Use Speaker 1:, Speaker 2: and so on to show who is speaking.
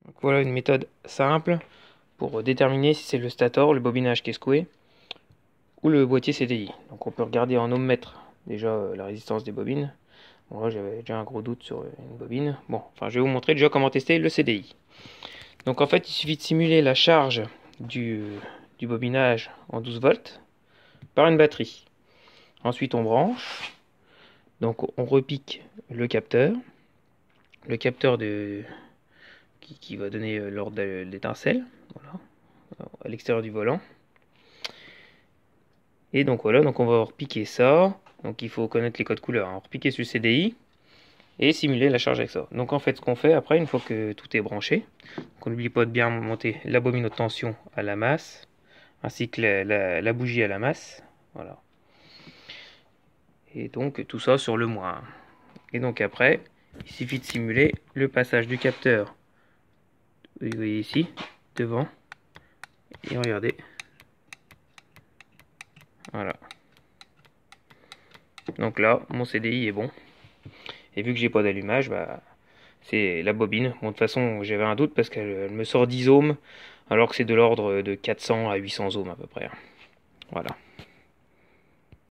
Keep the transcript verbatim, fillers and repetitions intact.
Speaker 1: Donc voilà une méthode simple pour déterminer si c'est le stator, le bobinage qui est secoué, ou le boîtier C D I. Donc on peut regarder en ohmmètre déjà euh, la résistance des bobines. Bon là j'avais déjà un gros doute sur une bobine. Bon, enfin je vais vous montrer déjà comment tester le C D I. Donc en fait il suffit de simuler la charge du, du bobinage en douze volts par une batterie. Ensuite on branche, donc on repique le capteur, le capteur de, qui, qui va donner l'ordre d'étincelle, voilà, à l'extérieur du volant. Et donc voilà, donc on va repiquer ça. Donc il faut connaître les codes couleurs, hein. Repiquer sur le C D I et simuler la charge avec ça. Donc en fait ce qu'on fait après, une fois que tout est branché, on n'oublie pas de bien monter la bobine haute tension à la masse, ainsi que la, la, la bougie à la masse. Voilà. Et donc tout ça sur le moins. Et donc après, il suffit de simuler le passage du capteur. Vous voyez ici, devant. Et regardez. Voilà. Donc là, mon C D I est bon. Et vu que j'ai pas d'allumage, bah, c'est la bobine. Bon, de toute façon, j'avais un doute parce qu'elle me sort dix ohms, alors que c'est de l'ordre de quatre cents à huit cents ohms à peu près. Voilà.